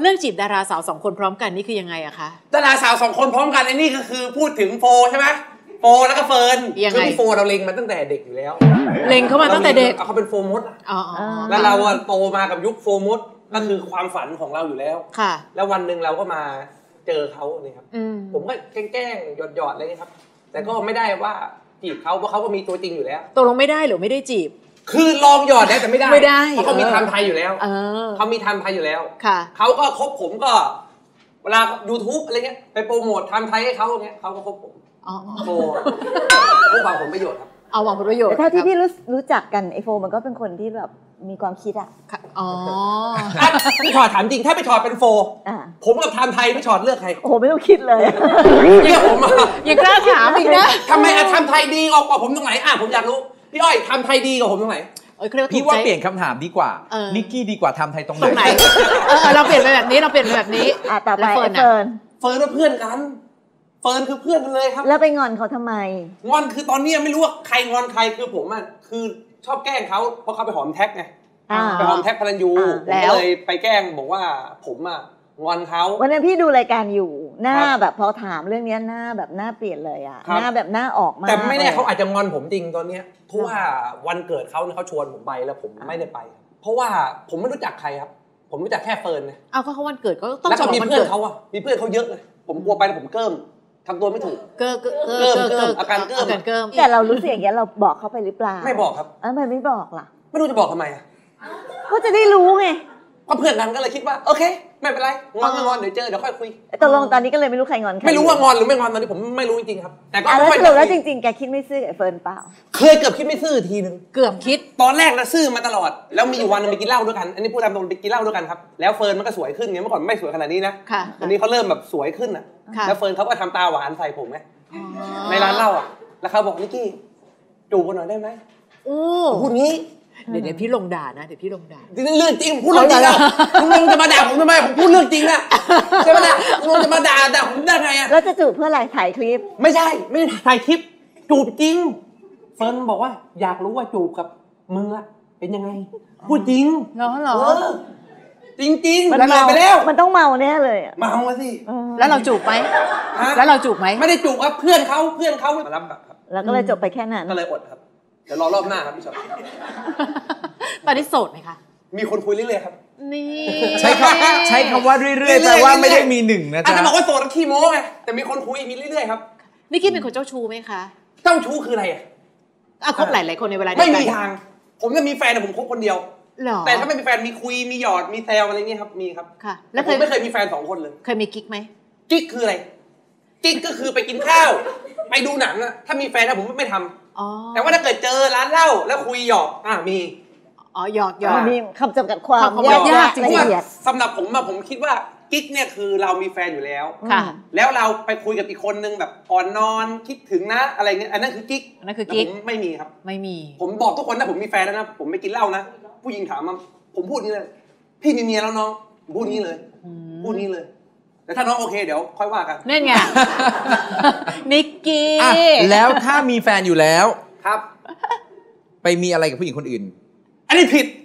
เรื่องจีบดาราสาว2 คนพร้อมกันนี่คือยังไงอะคะดาราสาว2 คนพร้อมกันไอ้นี่ก็คือพูดถึงโฟใช่ไหมโฟแล้วก็เฟิร์นคือพี่โฟเราเล็งมาตั้งแต่เด็กอยู่แล้วเล็งเขามาตั้งแต่เด็กเขาเป็นโฟมดแล้วเราโตมากับยุคโฟมดก็คือความฝันของเราอยู่แล้วค่ะแล้ววันหนึ่งเราก็มาเจอเขาเนี่ยครับผมก็แกล้งหยอดๆอะไรครับแต่ก็ไม่ได้ว่าจีบเขาเพราะเขาก็มีตัวจริงอยู่แล้วตกลงไม่ได้หรือไม่ได้จีบคือลองหยอดได้แต่ไม่ได้เพราะเขามีไทม์ไทยอยู่แล้วเขามีไทม์ไทยอยู่แล้วเขาก็คบผมก็เวลา YouTube อะไรเงี้ยไปโปรโมทไทม์ไทยให้เขาอย่างเงี้ยเขาก็คบผมโอ้ผู้หวังผลประโยชน์ครับเอาหวังผลประโยชน์แต่ถ้าที่พี่รู้จักกันไอโฟมันก็เป็นคนที่แบบมีความคิดอ่ะพี่ชอดถามจริงถ้าพี่ชอดเป็นโฟผมกับไทม์ไทยพี่ชอดเลือกใครโอ้ไม่ต้องคิดเลยเลือกผมยังกล้าถามอีกนะทำไมไทม์ไทยดีออกกว่าผมตรงไหนผมอยากรู้พี่อ้อยไทม์ไทยดีกว่าผมตรงไหนพี่ว่าเปลี่ยนคำถามดีกว่านิกกี้ดีกว่าไทม์ไทยตรงไหนเราเปลี่ยนไปแบบนี้ต่อไปเฟิร์นเป็นเพื่อนกันเฟิร์นคือเพื่อนกันเลยครับแล้วไปงอนเขาทำไมงอนคือตอนนี้ไม่รู้ว่าใครงอนใครคือผมคือชอบแกล้งเขาเพราะเขาไปหอมแท็กไงไปหอมแท็กพลันยูผมเลยไปแกล้งบอกว่าผมงอนเขาวันนั้นพี่ดูรายการอยู่หน้าแบบพอถามเรื่องนี้หน้าแบบหน้าเปลี่ยนเลยหน้าแบบหน้าออกมาแต่ไม่แน่เขาอาจจะงอนผมจริงตอนนี้เพราะว่าวันเกิดเขาชวนผมไปแล้วผมไม่ได้ไปเพราะว่าผมไม่รู้จักใครครับผมรู้จักแค่เฟิร์นนะเขาวันเกิดก็ต้องแล้วก็มีเพื่อนเขามีเพื่อนเขาเยอะเลยผมกลัวไปผมเกิ้มทำตัวไม่ถูกเกิ้มอาการเกิ้มแต่เรารู้สึกอย่างนี้เราบอกเขาไปหรือเปล่าไม่บอกครับทำไมไม่บอกล่ะไม่รู้จะบอกทำไมก็จะได้รู้ไงก็เพื่อนกันก็เลยคิดว่าโอเคไม่เป็นไรงอนก็งอนเดี๋ยวเจอเดี๋ยวค่อยคุยตกลงตอนนี้ก็เลยไม่รู้ใครงอนใครไม่รู้ว่างอนหรือไม่งอนตอนนี้ผมไม่รู้จริงๆครับแต่ก็แล้วจริงๆแกคิดไม่ซื่อกับเฟิร์นเปล่าเคยเกือบคิดไม่ซื่อทีนึงเกือบคิดตอนแรกนะซื่อมาตลอดแล้วมีอยู่วันนึงไปกินเหล้าด้วยกันอันนี้พูดตามตรงไปกินเหล้าด้วยกันครับแล้วเฟิร์นมันก็สวยขึ้นไงเมื่อก่อนไม่สวยขนาดนี้นะวันนี้เขาเริ่มแบบสวยขึ้นแล้วเฟิร์นเขาก็ทำตาหวานใส่ผมไงในร้านเหล้าแล้วเขาบอกนิกกี้จูบกันหน่อยได้ไหมพูดงี้เดี๋ยวพี่ลงด่านะเรื่องจริงพูดเรื่องจริงมึงจะมาด่าผมทำไมผมพูดเรื่องจริงใช่ไหมล่ะมึงจะมาด่าผมได้ไงแล้วจะจูบเพื่ออะไรถ่ายคลิปไม่ใช่ไม่ถ่ายคลิปจูบจริงเฟิร์นบอกว่าอยากรู้ว่าจูบกับมึงเป็นยังไงพูดจริงเหรอจริงๆมันเมาไปแล้วมันต้องเมาแน่เลยเมาสิแล้วเราจูบไหมไม่ได้จูบครับเพื่อนเขามารับครับแล้วก็เลยจบไปแค่นั้นก็เลยอดครับเดี๋ยวรอรอบหน้าครับพี่ชอบตอนนี้โสดไหมคะมีคนคุยเรื่อยๆครับนี่ใช้คำว่าเรื่อยๆแปลว่าไม่ได้มีหนึ่งนะจ๊ะอาจจะบอกว่าโสดขี้โม้ไงแต่มีคนคุยมีเรื่อยๆครับนี่คิดเป็นคนเจ้าชู้ไหมคะเจ้าชู้คืออะไรคบหลายคนในเวลาไม่มีทางผมจะมีแฟนแต่ผมคบคนเดียวแต่ถ้าไม่มีแฟนมีคุยมีหยอดมีแซวอะไรเงี้ยครับมีครับค่ะแล้วผมไม่เคยมีแฟน2 คนเลยเคยมีกิ๊กไหมกิ๊กคืออะไรกิ๊กก็คือไปกินข้าวไปดูหนังถ้ามีแฟนผมไม่ทำแต่ว่าถ้าเกิดเจอร้านเหล้าแล้วคุยหยอกมีหยอกมีคำจำกัดความยากจริงๆสำหรับผมคิดว่ากิ๊กเนี่ยคือเรามีแฟนอยู่แล้วแล้วเราไปคุยกับอีกคนนึงแบบก่อนนอนคิดถึงนะอะไรเงี้ยอันนั้นคือกิ๊กผมไม่มีครับไม่มีผมบอกทุกคนนะผมมีแฟนแล้วนะผมไม่กินเหล้านะผู้หญิงถามมาผมพูดนี้เลยพี่มีเมียแล้วน้องพูดนี้เลยแต่ถ้าน้องโอเคเดี๋ยวค่อยว่ากันนั่นไงนิกกี้แล้วถ้ามีแฟนอยู่แล้วครับไปมีอะไรกับผู้หญิงคนอื่นอันนี้ผิด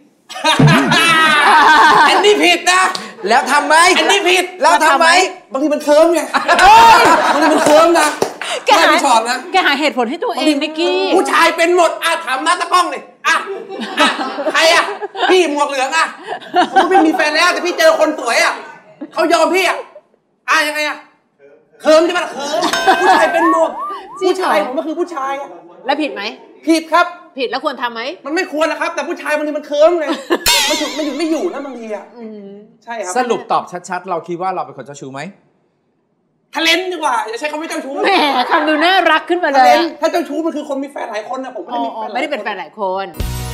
อันนี้ผิดนะแล้วทำไหมอันนี้ผิดแล้วทำไหมบางทีมันเคิร์มไงบางทีมันเคิร์มนะแกหาเหตุผลให้ตัวเองนิกกี้ผู้ชายเป็นหมดถามหน้าตะกล้องเลยใครพี่หมวกเหลืองผมไม่มีแฟนแล้วแต่พี่เจอคนสวยเขายอมพี่ยังไงเคิร์มใช่ไหมเคิร์มผู้ชายเป็นหมดผู้ชายผมก็คือผู้ชายแล้วผิดไหมผิดครับผิดแล้วควรทำไหมมันไม่ควรนะครับแต่ผู้ชายบางทีมันเคิร์มไงไม่อยู่นะบางทีใช่ครับสรุปตอบชัดๆเราคิดว่าเราเป็นคนเจ้าชู้ไหมทะเลนดีกว่าอย่าใช้คำว่าเจ้าชู้แหมคำดูน่ารักขึ้นมาเลยถ้าเจ้าชู้มันคือคนมีแฟนหลายคนนะผมไม่ได้มีแฟนไม่ได้เป็นแฟนหลายคน